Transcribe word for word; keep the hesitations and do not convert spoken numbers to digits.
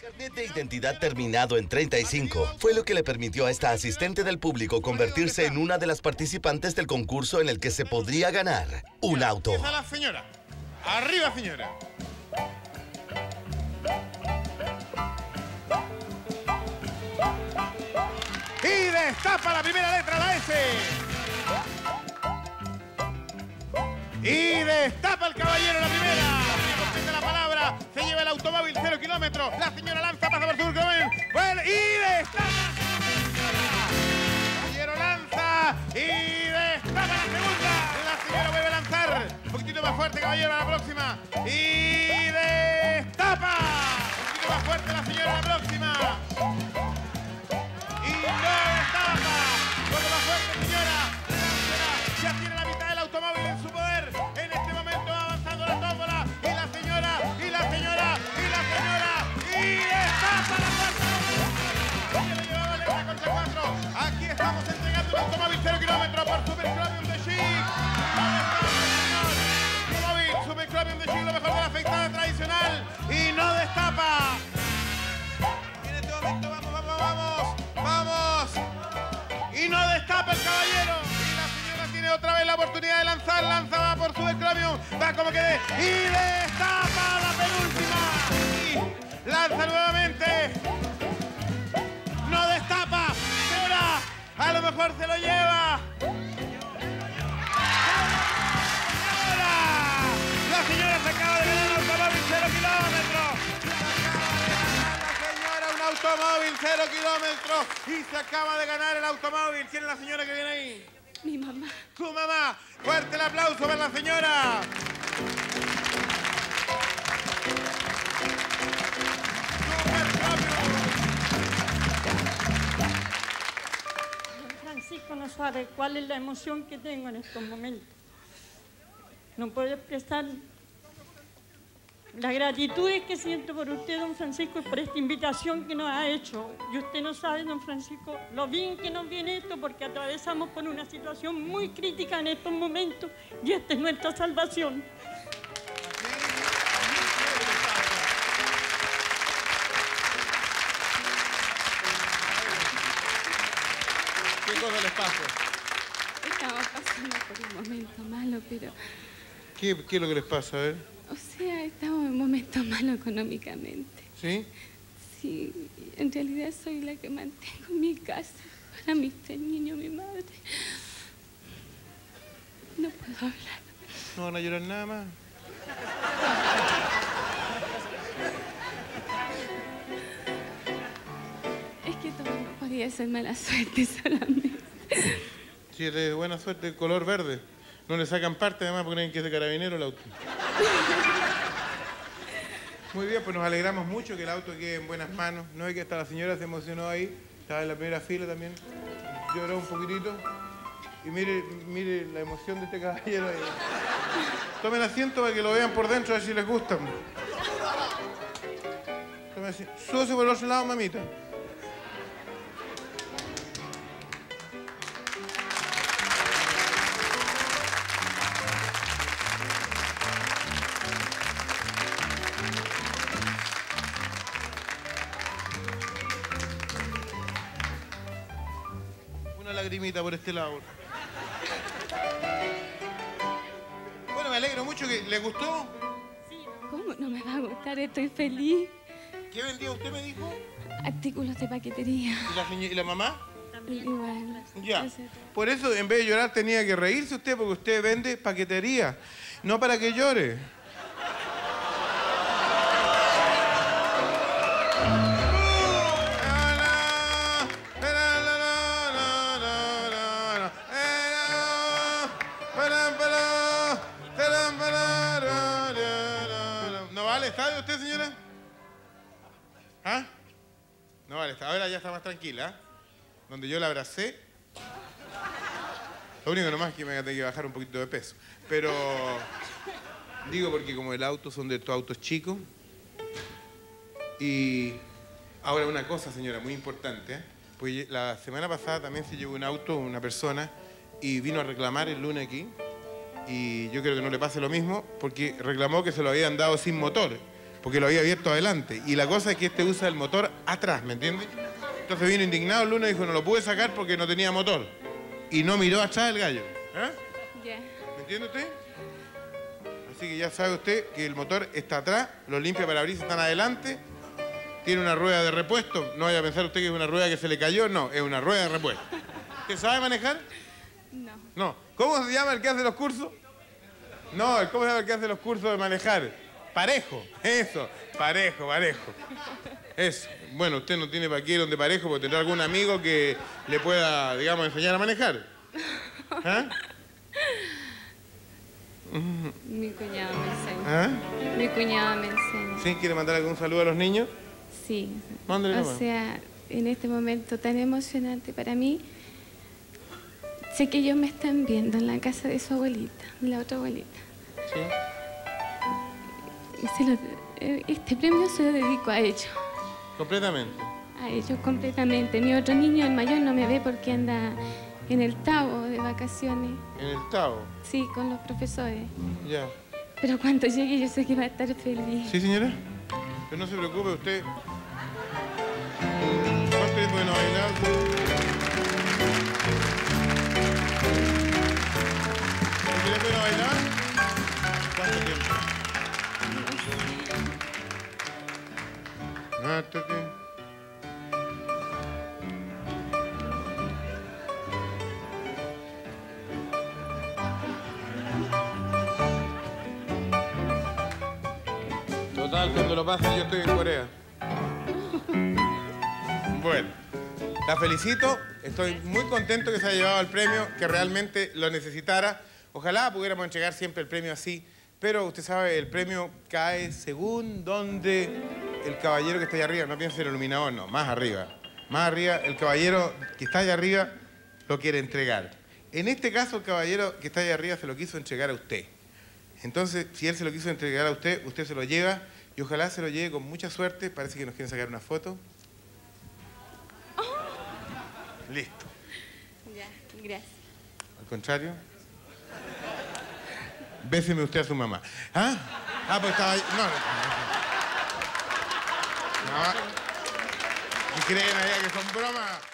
carnet de identidad terminado en treinta y cinco fue lo que le permitió a esta asistente del público convertirse en una de las participantes del concurso en el que se podría ganar un auto. Empieza la señora. Arriba, señora. Y destapa la primera letra, la S. Y destapa el caballero la primera. Completa la palabra. Se lleva el automóvil cero kilómetros. La señora lanza, pasa por su automóvil. Bueno, y destapa. El caballero lanza. Y destapa la segunda. La señora vuelve a lanzar. Un poquitito más fuerte, caballero, a la próxima. Y destapa. Un poquito más fuerte la señora, a la próxima. Y no destapa. Un poco más fuerte, señora. Ya tiene la mitad del automóvil en su poder. En este momento va avanzando la tómbola. Y la señora, y la señora, y la señora. Y destapa la cuarta. Ya lo llevaba letra contra cuatro. Aquí estamos entregando un automóvil cero kilómetros por Super Chromium de Chic. Automóvil Super Chromium de Chic, lo mejor de la afeitada tradicional. Y no destapa. Y en este momento vamos, vamos, vamos. Vamos. Y no destapa el caballero. Tiene otra vez la oportunidad de lanzar, lanza, va por Super Chromium, va como quede y destapa la penúltima y lanza nuevamente, no destapa, señora, a lo mejor se lo lleva. Señora, la señora se acaba de ganar un automóvil cero kilómetros. La señora un automóvil cero kilómetros y se acaba de ganar el automóvil. ¿Quién es la señora que viene ahí? Mi mamá. ¡Su mamá! ¡Fuerte el aplauso para la señora! Francisco no sabe cuál es la emoción que tengo en estos momentos. No puedo expresar la gratitud que siento por usted, don Francisco, y por esta invitación que nos ha hecho. Y usted no sabe, don Francisco, lo bien que nos viene esto, porque atravesamos por una situación muy crítica en estos momentos, y esta es nuestra salvación. ¿Qué cosa les pasa? Estamos pasando por un momento malo, pero... ¿Qué, qué es lo que les pasa? A ver. O sea, estamos en un momento malo económicamente. ¿Sí? Sí, en realidad soy la que mantengo mi casa para mis tres niños, mi madre. No puedo hablar. ¿No van a llorar nada más? Es que todo no podía ser mala suerte solamente. Si es de buena suerte, el color verde. No le sacan parte, además, porque creen que es de carabinero el auto. Muy bien, pues nos alegramos mucho que el auto quede en buenas manos. No es que hasta la señora se emocionó ahí. Estaba en la primera fila también. Lloró un poquitito. Y mire, mire la emoción de este caballero ahí. Tomen asiento para que lo vean por dentro, a ver si les gusta. Tomen asiento. Súbase por el otro lado, mamita. Lagrimita por este lado. Bueno, me alegro mucho. que ¿Le gustó? Sí. ¿Cómo no me va a gustar? Estoy feliz. ¿Qué vendía usted, me dijo? Artículos de paquetería. ¿Y la, señora, ¿y la mamá? También. Igual. Ya. Por eso, en vez de llorar, tenía que reírse usted, porque usted vende paquetería. No para que llore. ¿Sabe usted, señora? ¿Ah? No vale, ahora ya está más tranquila. ¿eh? Donde yo la abracé. Lo único nomás es que me tengo que bajar un poquito de peso. Pero digo porque como el auto son de estos autos chicos. Y ahora una cosa, señora, muy importante. ¿eh? Pues la semana pasada también se llevó un auto, una persona, y vino a reclamar el lunes aquí. Y yo creo que no le pase lo mismo, porque reclamó que se lo habían dado sin motor. porque lo había abierto adelante. Y la cosa es que este usa el motor atrás, ¿me entiende? Entonces vino indignado el lunes y dijo, no lo pude sacar porque no tenía motor. Y no miró atrás el gallo. ¿Eh? Ya. ¿Me entiende usted? Así que ya sabe usted que el motor está atrás, los limpiaparabrisas están adelante, tiene una rueda de repuesto. No vaya a pensar usted que es una rueda que se le cayó, no, es una rueda de repuesto. ¿Usted sabe manejar? No. No. ¿Cómo se llama el que hace los cursos? No, ¿cómo se llama el que hace los cursos de manejar? Parejo, eso, parejo, parejo. Eso. Bueno, usted no tiene para qué ir donde parejo porque tendrá algún amigo que le pueda, digamos, enseñar a manejar. ¿Ah? Mi cuñado me enseña. ¿Ah? Mi cuñado me enseña. ¿Sí? ¿Quiere mandar algún saludo a los niños? Sí. Mándale O nomás. sea, en este momento tan emocionante para mí, sé que ellos me están viendo en la casa de su abuelita, de la otra abuelita. Sí. Y se lo- eh, este premio se lo dedico a ellos, Completamente. a ellos completamente. Mi otro niño, el mayor, no me ve porque anda en el Tabo de vacaciones, En el Tavo. sí, con los profesores. Ya. Pero cuando llegue yo sé que va a estar feliz. ¿Sí, señora? Pero no se preocupe, usted... ¿Cuánto tiempo que no baila? ¿Cuánto tiempo que no baila? ¿Cuánto tiempo? No, esto tiempo. Total, cuando lo pase yo estoy en Corea. Bueno, la felicito. Estoy muy contento que se haya llevado el premio, que realmente lo necesitara. Ojalá pudiéramos entregar siempre el premio así, pero usted sabe, el premio cae según donde el caballero que está allá arriba, no piense en el iluminador, no, más arriba. Más arriba, el caballero que está allá arriba lo quiere entregar. En este caso, el caballero que está allá arriba se lo quiso entregar a usted. Entonces, si él se lo quiso entregar a usted, usted se lo lleva y ojalá se lo lleve con mucha suerte. Parece que nos quieren sacar una foto. Listo. Ya, gracias. Al contrario. Béseme usted a su mamá. ¿Ah? Ah, pues estaba ahí. No, no. No. ¿Y creen allá que son bromas?